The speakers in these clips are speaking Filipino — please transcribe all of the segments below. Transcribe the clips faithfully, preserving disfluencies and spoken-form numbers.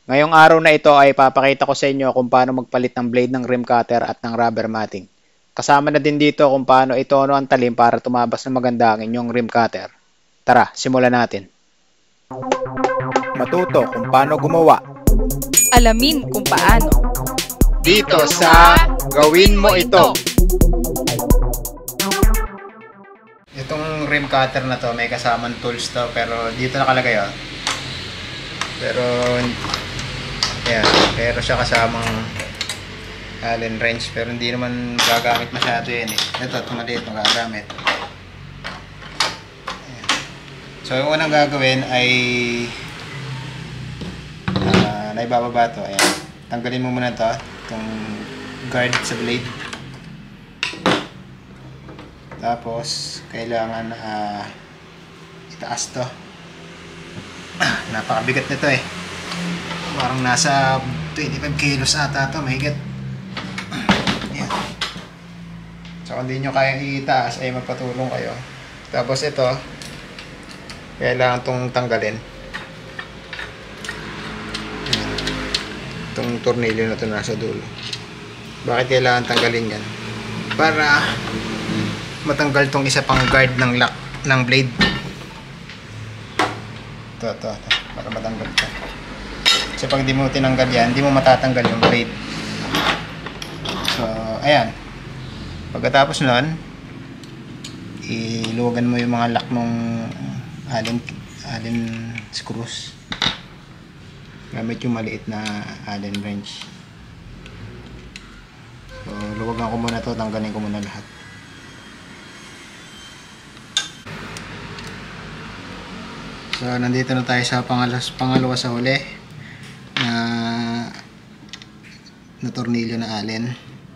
Ngayong araw na ito ay papakita ko sa inyo kung paano magpalit ng blade ng rim cutter at ng rubber matting. Kasama na din dito kung paano itono ang talim para tumabas na maganda ang inyong rim cutter. Tara, simulan natin. Matuto kung paano gumawa. Alamin kung paano. Dito sa Gawin Mo Ito. Itong rim cutter na to may kasamang tools to pero dito nakalagay oh. Pero ayan, pero siya kasamang Allen wrench pero hindi naman gagamit masyado yan eh. Ito, ito maliit magagamit. Ayan. So yung unang gagawin ay uh, naibababa to. Ayan. Tanggalin mo muna to, itong guard sa blade. Tapos kailangan uh, itaas to. Napakabigat nito eh. Parang nasa twenty-five kilos ata to, mahigit. Yan. So kung hindi nyo kaya itaas ay magpatulong kayo. Tapos ito kailangan itong tanggalin. Yan. Itong tornilyo na ito nasa dulo. Bakit kailangan tanggalin yan? Para matanggal tong isa pang guard ng lock ng blade. Ito, ito, ito. Para matanggal ito. Kasi pag di mo tinanggal yan, hindi mo matatanggal yung blade. So, ayan. Pagkatapos nun, iluwagan mo yung mga lock ng allen, allen screws. Gamit yung maliit na allen wrench. So, luwagan ko muna to, tanggalin ko muna lahat. So, nandito na tayo sa pangalas, pangalawa sa huli na na tornilyo na allen.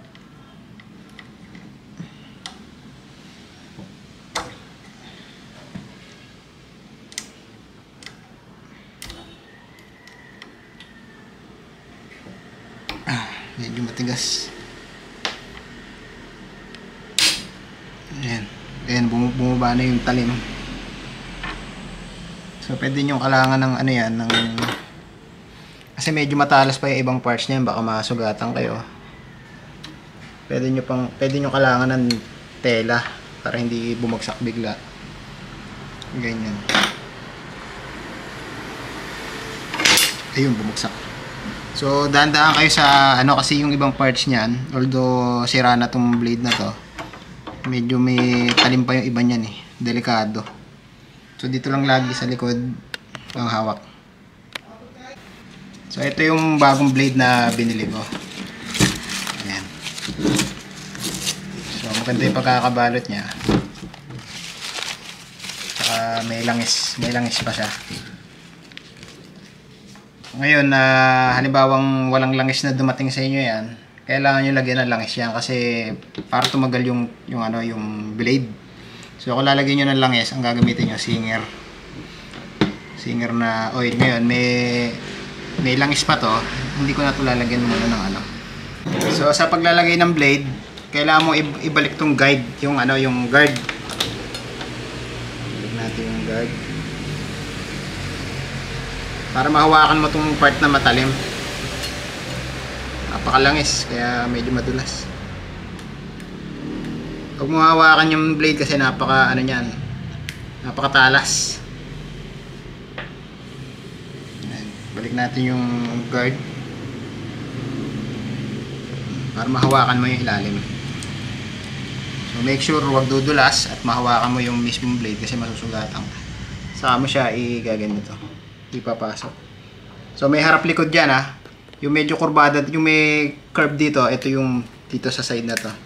Ah, medyo matigas. Ayan. Ayan, bumaba na yung talim. So, pwede nyo kailangan ng ano yan, ng kasi medyo matalas pa yung ibang parts niyan, baka masugatan kayo. Pwede nyo pang, pwede nyo kailangan ng tela para hindi bumagsak bigla. Ganyan. Ayun, bumagsak. So, dahan-dahan kayo sa ano kasi yung ibang parts niyan, although sira na tong blade na to, medyo may talim pa yung iba niyan eh. Delikado. So, dito lang lagi sa likod ang hawak. So, ito yung bagong blade na binili ko. Ayan. So, maganda yung pagkakabalot niya. Saka may langis. May langis pa siya. Ngayon, na uh, halimbawang walang langis na dumating sa inyo yan, kailangan nyo lagyan ng langis yan kasi para tumagal yung, yung, ano, yung blade. So, kung lalagyan nyo ng langis, ang gagamitin nyo, Singer. Singer na oil. Ngayon, may, may langis pa to. Hindi ko na ito lalagyan muna ng ano. So, sa paglalagay ng blade, kailangan mo ibalik tong guide, yung ano, yung guard. Ibalik natin yung guard. Para mahawakan mo tong part na matalim. Napakalangis, kaya medyo madulas. Huwag mo hawakan yung blade kasi napaka ano niyan, napakatalas. Ayan. Balik natin yung guard para mahawakan mo yung ilalim. So make sure huwag dudulas at mahawakan mo yung mismong blade kasi masusugatan. Saka mo siya igaganito, ipapasok. So may harap likod dyan ha. Yung medyo kurbada, yung may curve dito, ito yung dito sa side na to.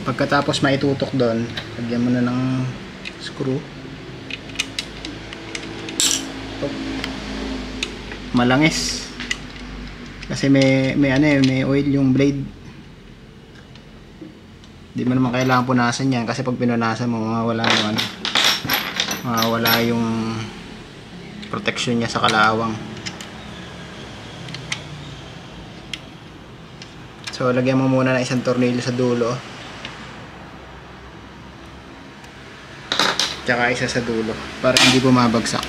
Pagkatapos maitutok doon, lagyan mo na ng screw. Malangis. Kasi may may ano eh, may oil yung blade. Hindi mo naman kailangan punasan yan kasi pag pinunasan mo, mawawala yung ano, mawawala yung protection niya sa kalawang. So lagyan mo muna ng isang tornilyo sa dulo, tsaka isa sa dulo para hindi bumabagsak.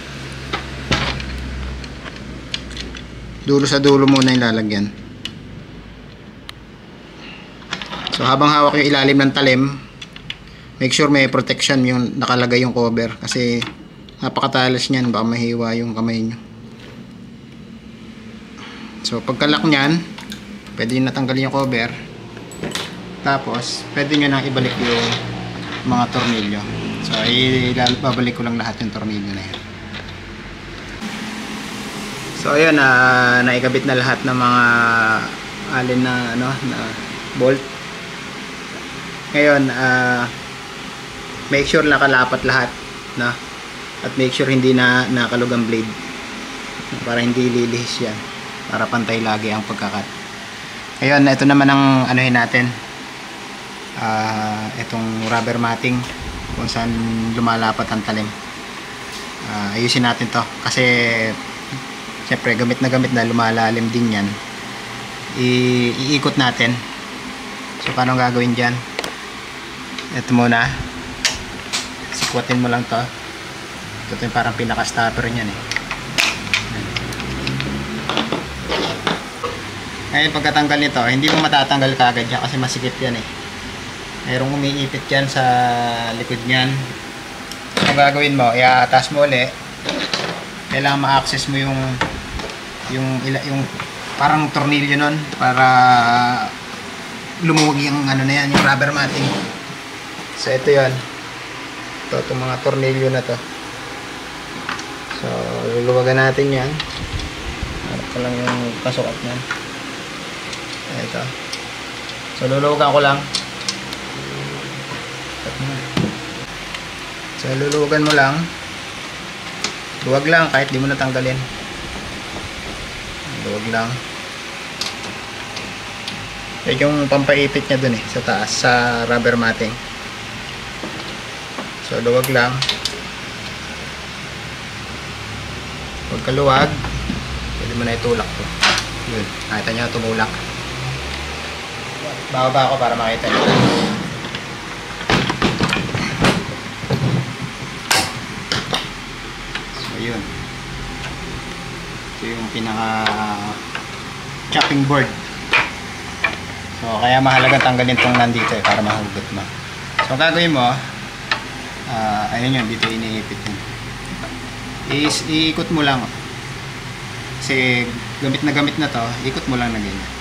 Dulo sa dulo muna yung lalagyan. So habang hawak yung ilalim ng talim, make sure may protection yung nakalagay yung cover kasi napakatalas niyan, baka mahiwa yung kamay nyo. So pagkalak nyan, pwede nyo natanggalin yung cover. Tapos pwede nyo nang ibalik yung mga tornilyo. So ibabalik ko lang lahat yung tornilyo na yan. So ayun, uh, naikabit na lahat ng mga alin na ano na bolt. Ngayon, uh, make sure nakalapat lahat, no? At make sure hindi na nakalug ang blade para hindi lilihis yan, para pantay lagi ang pagkakat. Ayun, ito naman ang anuhin natin, uh, itong rubber matting kung saan lumalapat ang talim. Uh, ayusin natin to kasi syempre gamit na gamit na lumalalim din yan. I iikot natin. So paano gagawin dyan? Ito muna, sikwatin mo lang to. Ito yung parang pinaka stopper niyan eh. Ngayon pagkatanggal nito, hindi mo matatanggal kagad yan kasi masikip yan eh. Mayroong umiipit yan sa likod niyan. So gagawin mo, i-attach mo ulit. Kailangan ma-access mo yung yung yung parang tornilyo nun para lumuwag yung ano na yan, yung rubber matting. So ito yan. Ito, itong mga tornilyo na to. So luluwagan natin yan. Harap ko lang yung kasukat niyan. Ito. So luluwagan ko lang. So luluwagan mo lang. Luwag lang kahit di mo natanggalin. Luwag lang. Ito yung pampaipit niya dun eh, sa taas, sa rubber matting. So luwag lang. Huwag ka luwag. Pwede mo na itulak to. Yun, nakita nyo tumulak. Bababa ako para makita nyo. So yun. Ito yung pinaka chopping board. So kaya mahalaga tanggalin itong nandito eh, para mahugot mo. So gagawin mo, uh, ayun yun, dito iniipit yun. Is, iikot mo lang. Kasi gamit na gamit na to, ikot mo lang na ganyan.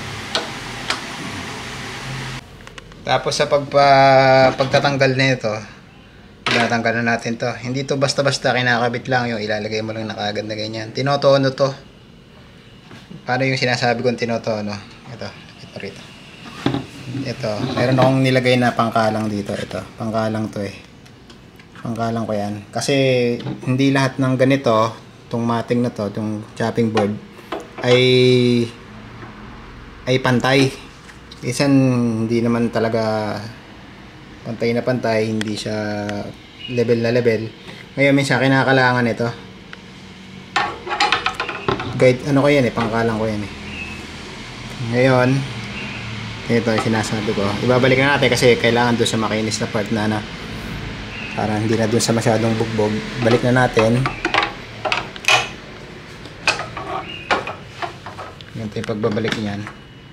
Tapos sa pagpa, pagtatanggal na ito, tinatanggal na natin to. Hindi to basta-basta kinakabit lang, yung ilalagay mo lang na kaagad na ganyan. Tinotono to. Paano yung sinasabi kong tinotono? Ito, ito rito. Ito, meron akong nilagay na pangkalang dito. Ito, pangkalang to eh. Pangkalang ko yan. Kasi hindi lahat ng ganito, itong matting na to, itong chopping board, ay ay pantay. Isan hindi naman talaga pantay na pantay, hindi siya level na level. Ngayon minsan kinakalangan ito. Guide, ano ko yan eh, pangkalang ko yan eh. Ngayon, ito yung sinasabi ko. Ibabalik na natin kasi kailangan doon sa makinis na part na na para hindi na doon sa masyadong bugbog. Balik na natin. Ganito yung pagbabalik niyan.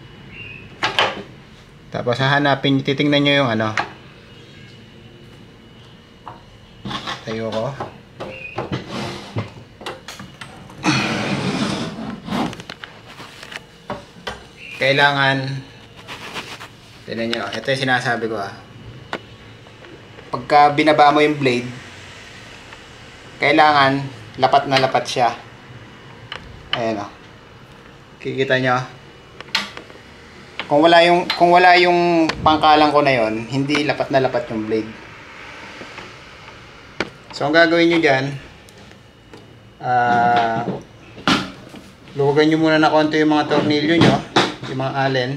Tapos hahanapin, titingnan nyo yung ano. Tayo ko. Kailangan, tignan nyo, ito yung sinasabi ko ah. Pagka binaba mo yung blade, kailangan lapat na lapat siya. Ayan o. Kikita nyo. Kung wala yung kung wala yung pangkalang ko na yon, hindi lapat na lapat yung blade. So ang gagawin niyo diyan, ah uh, luwagan niyo muna na konti yung mga tornilyo niyo, yung mga allen.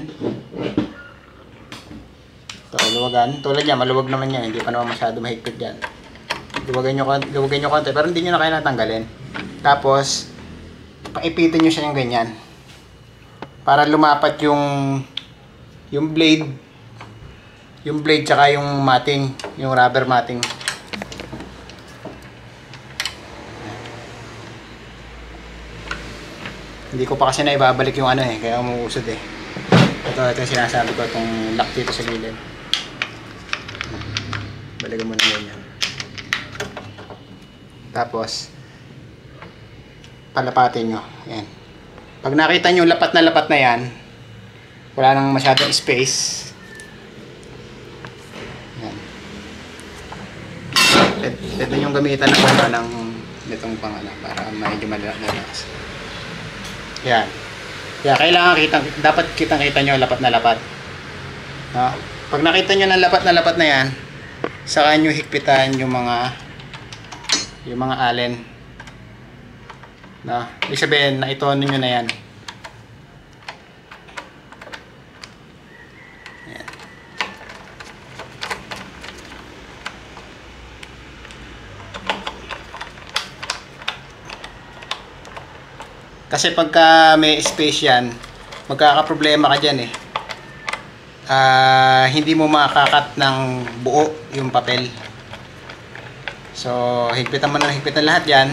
So luwagan, tulad niya, maluwag naman yan, hindi pa naman masyado mahigpit diyan. Luwagan niyo konti, luwagan niyo konti, pero hindi niyo na kailangan tanggalin. Tapos paipitin niyo siya ng ganyan. Para lumapat yung yung blade, yung blade tsaka yung matting, yung rubber matting. Hindi ko pa kasi na ibabalik yung ano eh, kaya umuusod eh. Ito, ito yung sinasabi ko, itong lock dito sa gilid. Balikan mo na ganyan. Tapos, palapatin nyo. Ayan. Pag nakita nyo lapat na lapat na yan, wala nang masyadong space. Ayan. Pwede nyo gamitan ng mga ng itong pangala para medyo malakas. Yan. Yan, kailangan kitang, dapat kitang-kita nyo lapat na lapat. No? Pag nakita nyo ng lapat na lapat na yan, saka nyo higpitan yung mga yung mga allen. No? Ibig sabihin, naitono nyo na yan. Yan. Kasi pagka may space yan, magkakaproblema ka dyan eh. Uh, hindi mo makakat ng buo yung papel. So, higpitan mo na higpitan lahat yan.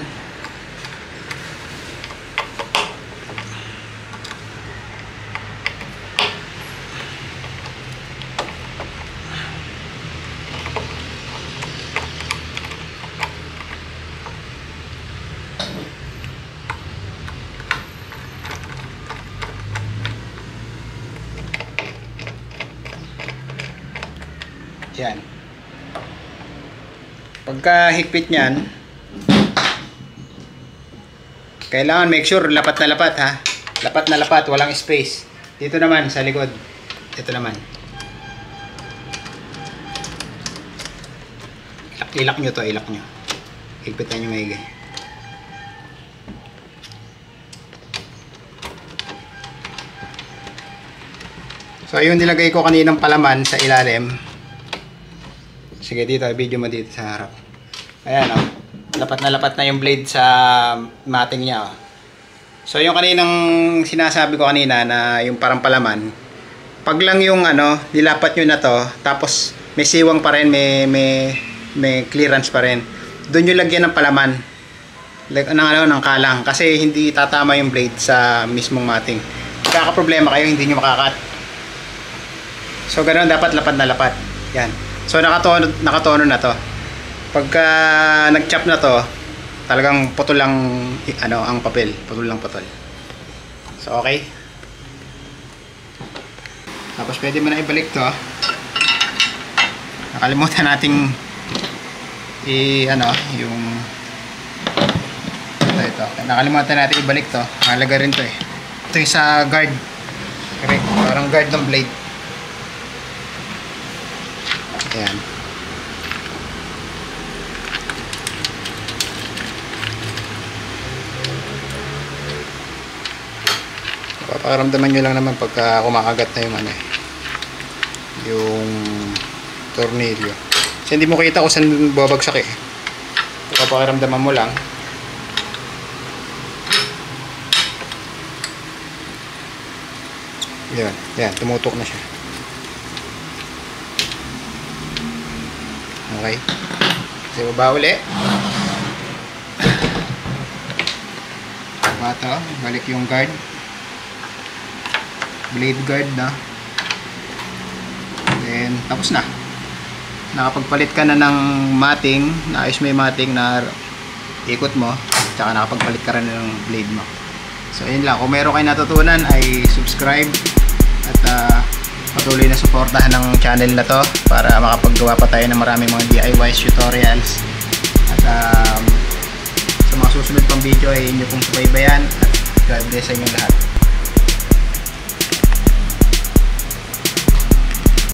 Yan. Pagka higpit niyan, kailangan make sure lapat na lapat ha. Lapat na lapat, walang space. Dito naman sa likod. Ito naman. Ilak, ilak nyo to, ilak nyo. Higpitan nyo maigi. So yung nilagay ko kaninang palaman sa ilalim. Sige dito, video mo dito sa harap. Ayan o. Oh. Lapat na lapat na yung blade sa matting niya o. Oh. So yung kaninang sinasabi ko kanina na yung parang palaman, pag lang yung ano, nilapat nyo na to, tapos may siwang pa rin, may, may, may clearance pa rin. Doon nyo lagyan ng palaman. Like, ng, ano, ng kalang. Kasi hindi tatama yung blade sa mismong matting. Kakaproblema kayo, hindi nyo makakat. So ganoon, dapat lapat na lapat. Yan. So nakatono, nakatono na to. Pagka nag-chop na to, talagang putol lang ano ang papel, putol lang putol. So okay. Tapos pwede mo na ibalik to. Nakalimutan nating i ano, yung ito ito. Nakalimutan natin ibalik to. Mahalaga rin to eh. Ito yung sa guard. Correct. Parang guard ng blade. Ayan. Paparamdaman nyo lang naman pagka kumakagat na yung ano eh, yung tornilyo. Kasi hindi mo kita kung saan babagsak eh. Paparamdaman mo lang. Yan, yan, tumutok na siya. Okay. Kasi baba uli. Ito, balik yung guard. Blade guard na. Then, tapos na. Nakapagpalit ka na ng matting. Naayos mo yung matting na ikot mo. Tsaka nakapagpalit ka rin ng blade mo. So, yun lang. Kung meron kayo natutunan, ay subscribe. At, uh, patuloy na suportahan ng channel na to para makapaggawa pa tayo ng maraming mga D I Ys tutorials. At um, sa mga susunod pang video ay inyo pong subaybayan at God bless sa inyo lahat.